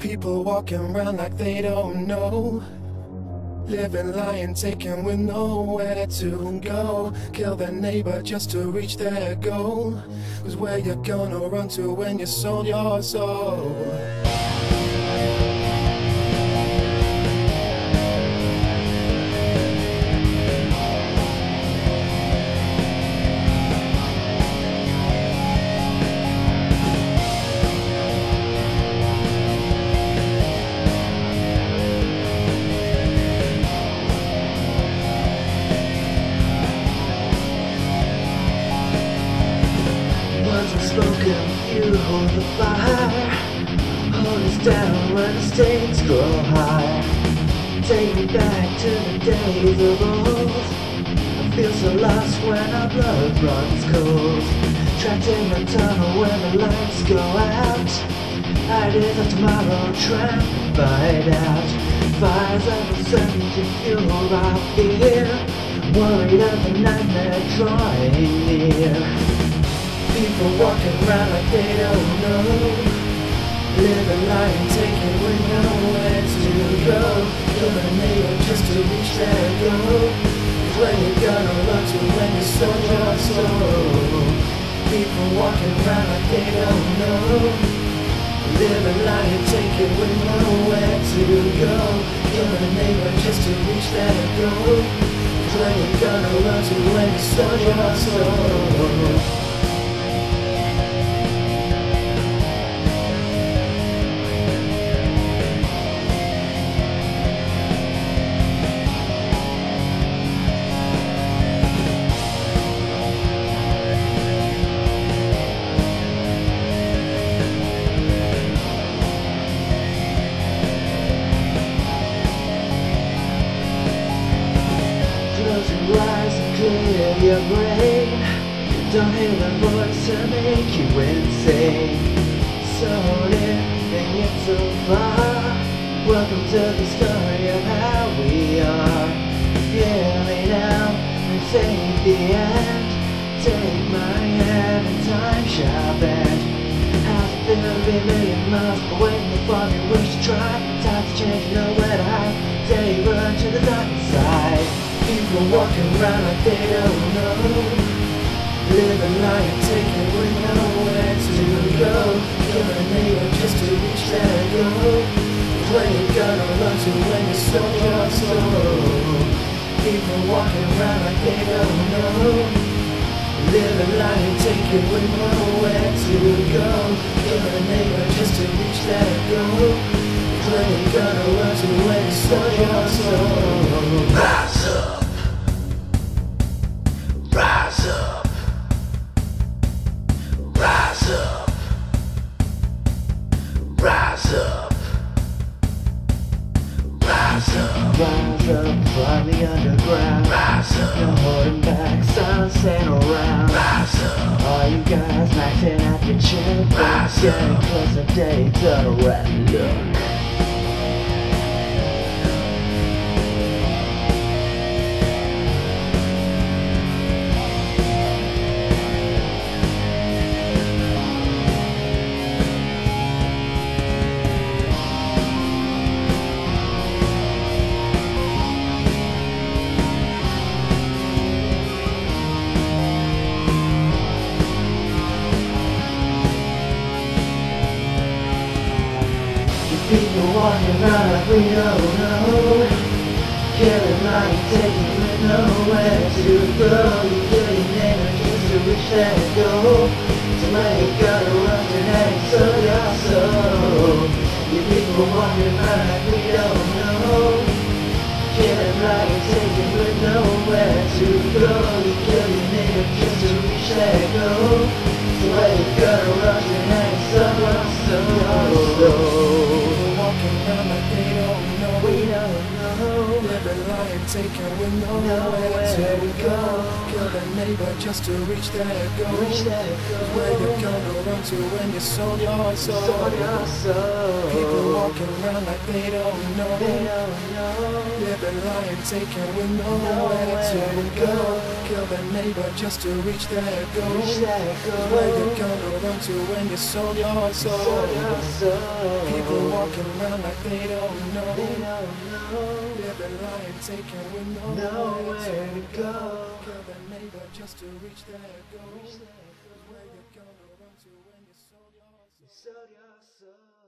People walking around like they don't know. Living, lying, taking with nowhere to go. Kill their neighbor just to reach their goal. 'Cause where you gonna run to when you sold your soul? Unspoken, you hold the fire. Hold us down when the stakes grow high. Take me back to the days of old. I feel so lost when our blood runs cold. Trapped in the tunnel when the lights go out. Ideas of tomorrow, trying to fight out. Fires of uncertainty fuel our fear. Worried of the nightmare drawing near. People walking around like they don't know. Living, lying, taking with nowhere to go. Kill a neighbor just to reach their goal. 'Cause where you gonna run to when you sold your soul? People walking around like they don't know. Living, lying, taking with nowhere to go. Kill a neighbor just to reach their goal. 'Cause where you gonna run to when you sold your soul? Close your eyes and clear your brain. Don't hear the voice to make you insane. Sold in and yet so far. Welcome to the story of how we are. Yeah, lay down and take the end. Take my hand and time shall bend. How's it feel to be a million miles away from the farm you wish to try? Times change, you know where to hide. Day run to the dark side. People walking around like they don't know. Living, lying, taking with nowhere to go. Kill a neighbor just to reach their goal. 'Cause where you gonna run to when you sold your soul? People walking around like they don't know. Living, lying, taking with nowhere to go. Kill a neighbor just to reach their goal. 'Cause where you gonna run to when you sold your soul? Rise up, rise up, rise up, rise up, rise up, rise up from the underground. Rise up, no holding back, silence ain't around. Rise up, all you guys maxing out your chin. Rise up, getting closer, day, turn around, look. People walking around like we don't know. Killing, lying, taking with nowhere to go. You kill your neighbor just to reach that goal. So where you gotta run to next, so your soul. You people walking around like we don't know. Killing, lying, taking with nowhere to go. You kill your neighbor just to reach that goal. So where you gotta run to next, so your soul. Walking around like they don't know. We don't know. Living, lying, taking with nowhere to go. Kill the neighbor just to reach their goal. Reach that goal. 'Cause where you gonna run to when you sold your soul? Sold your soul. People walking around like they don't know. Living, lying, taking with nowhere to go. Kill the neighbor just to reach that goal. Where you gonna run to when you sold your soul? People walking around like they don't know. Living, lying, taking with nowhere to go. Kill the neighbor just to reach that goal. Where you gonna run to when you sold your soul?